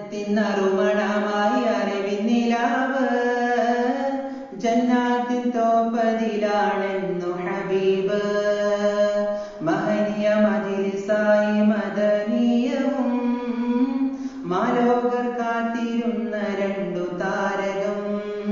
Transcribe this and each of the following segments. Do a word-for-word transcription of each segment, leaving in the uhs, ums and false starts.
നറുമണമായി അറിവിന്നിലാവ് ജന്നാത്തിൻ തോമ്പതിലാണെന്നു ഹബീബ്. മഹനീയ മജ്‌ലിസായി മദനീയവും മാലോകർ കാത്തിരുന്ന രണ്ടു താരകം.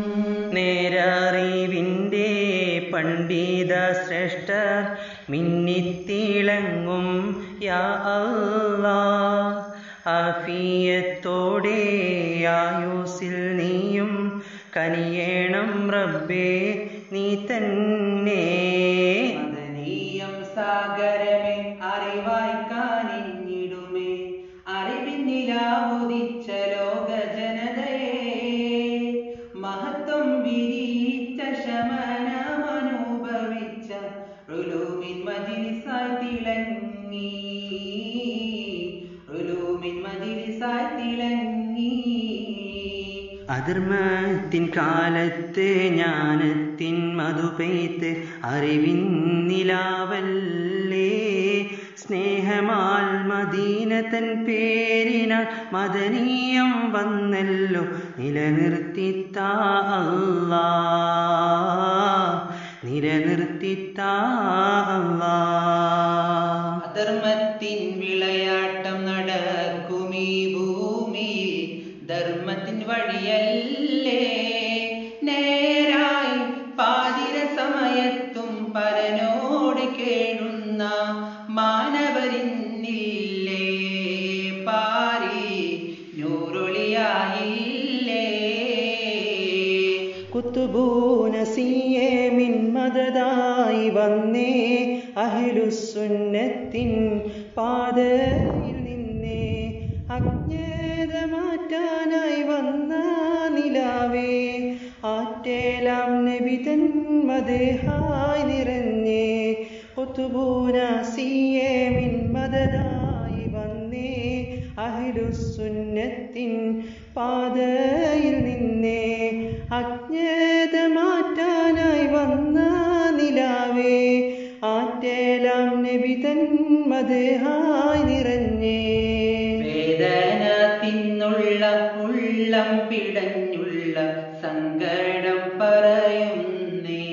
നേരറിവിൻ്റെ പണ്ഡിത ശ്രേഷ്ഠർ മിന്നിത്തിളങ്ങും യാ അല്ലാഹ്. ആഫിയത്തോടെ ആയുസ്സിൽ നീയും കനിയേണം റബ്ബേ നീ തന്നെ. മദനീയം സാഗരമേ അറിവായി കാനിഞ്ഞിടുമേ അറിവിന്നിലാവുദിച്ച ലോക ജനതയെ. മഹത്വം വിരിച്ച ശമനമനുഭവിച്ച ഉലൂമിൻ മജ്‌ലിസായി തിളങ്ങി ഉലൂമിൻ മജ്‌ലിസായി തിളങ്ങി. അധർമ്മത്തിൻ കാലത്ത് ജ്ഞാനത്തിൻ മധുപെയ്ത്ത് അറിവിൻ നിലാവല്ലേ. സ്നേഹമാൽ മദീന തൻ പേരിനാൽ മദനീയം വന്നല്ലോ നിലനിർത്തിത്താ അല്ലാഹ് നിലനിർത്തിത്താ അല്ലാഹ്. അധർമ്മത്തിൻ വിളയാട്ടം നടക്കുമീ ഭൂമിയിൽ ധർമ്മത്തിൻ വഴിയല്ലേ. നേരായി പാതിര സമയത്തും പരനോട് കേഴുന്ന മാനവരിന്നില്ലേ. പാരി നൂറൊളിയായില്ലേ. കുത്തുബൂനസിയെ മിൻ മദദായി വന്നേ അഹ്ലുസുന്നത്തിൻ പാതയിൽ നിന്നേ. അജ്ഞത മാറ്റാനായി വന്ന നിലാവേ ആറ്റേലാം നബി തൻ മദ്ഹായി നിറഞ്ഞേ. കുത്തുബൂനസിയെ മിൻ മദദായി വന്നേ അഹ്ലുസുന്നത്തിൻ പാതയിൽ നിന്നേ. അജ്ഞത മാറ്റാനായി വന്ന നിലാവേ ആറ്റേലാം നബി തൻ മദ്ഹായി നിറഞ്ഞേ. വേദന തിന്നുള്ള ഉള്ളം പിടഞ്ഞുള്ള സങ്കടം പറയുന്നേ.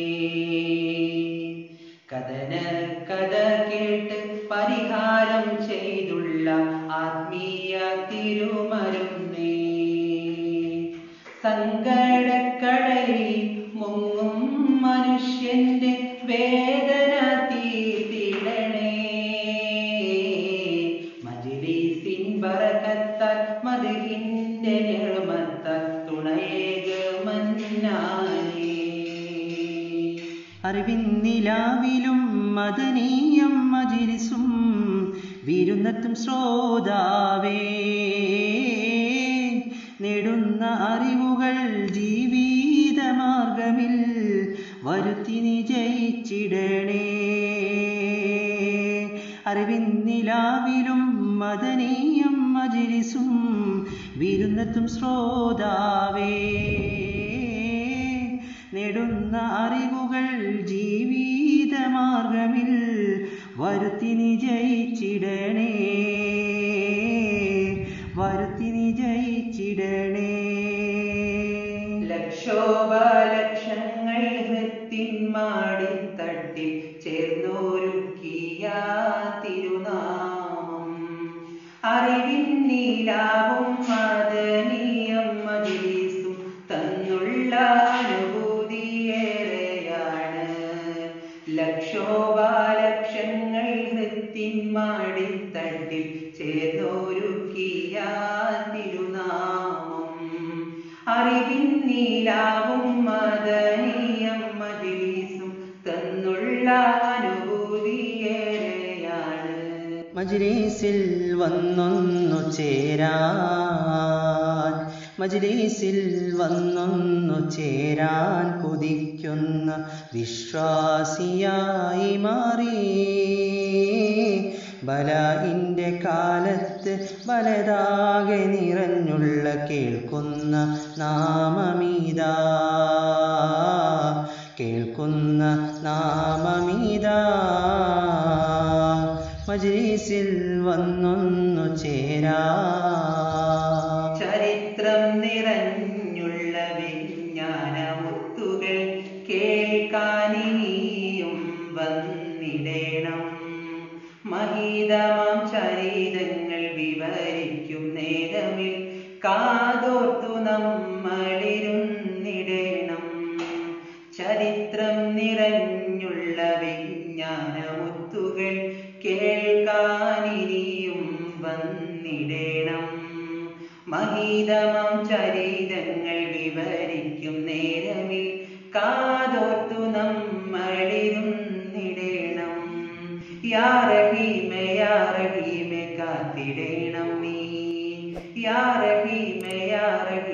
കഥന കഥ കേട്ട് പരിഹാരം ചെയ്തുള്ള ആത്മീയ തിരുമരുന്നേ. സങ്കടക്കടലിൽ മുങ്ങും മനുഷ്യന്റെ വേദന തീർത്തിടണേ. മജ്‌ലിസിൻ ബറകത്താൽ മദ്ഹിന്റെ നിഅമത്താൽ തുണയേക മന്നാനേ. അറിവിൻ നിലാവിലും മദനീയം മജ്‌ലിസും വിരുന്നത്തും ശ്രോതാവേ. നേടുന്ന അറിവുകൾ ജീവിതമാർഗമിൽ വരുത്തി നീ ജയിച്ചിടണേ. അറിവിൻ നിലാവിലും മദനീയം മജ്‌ലിസും വിരുന്നത്തും ശ്രോതാവേ. നേടുന്ന അറിവുകൾ ജീവിതമാർഗമിൽ വരുത്തി നീ ജയിച്ചിടണേ വരുത്തി നീ ജയിച്ചിടണേ. ലക്ഷോപലക്ഷങ്ങൾ ഹൃത്തിൻ മാടിത്തട്ടിൽ ചേർന്നൊരുക്കിയ തിരുനാമം. അറിവിൻ നീലാവും മദനീയം മജ്‌ലിസും തന്നുള്ള അനുഭൂതിയേറെയാണ്. ലക്ഷോപലക്ഷങ്ങൾ ഹൃത്തിൻ മാടിത്തട്ടിൽ ചേർന്നൊരുക്കിയ തിരുനാമം. അറിവിൻ നീലാവും മദനീയം മജ്‌ലിസും തന്നുള്ള അനുഭൂതിയേറെയാണ്. മജ്‌ലിസിൽ വന്നൊന്നു ചേരാൻ മജ്‌ലിസിൽ വന്നൊന്നു ചേരാൻ കൊതിക്കുന്ന വിശ്വാസിയായി മാറി. ബലാഇന്റെ കാലത്ത് ബലതാകെ നിറഞ്ഞുള്ള കേൾക്കുന്ന നാമമിതാ കേൾക്കുന്ന നാമമിതാ. മജ്‌ലിസിൽ വന്നൊന്നു ചേരാൻ കാതോർത്തു നമ്മളിരുന്നിടേണം. ചരിത്രം നിറഞ്ഞുള്ള വിജ്ഞാനമുത്തുകൾ കേൾക്കാനിനിയും വന്നിടേണം. മഹീതമം ചരിതങ്ങൾ വിവരിക്കും നേരമിൽ കാതോർത്തു നമ്മളിരുന്നിടേണം. യാ റഹീമേ യാ റഹീമേ കാത്തിടേണം നീ. യാ റഹീമേ യാ റഹീമേ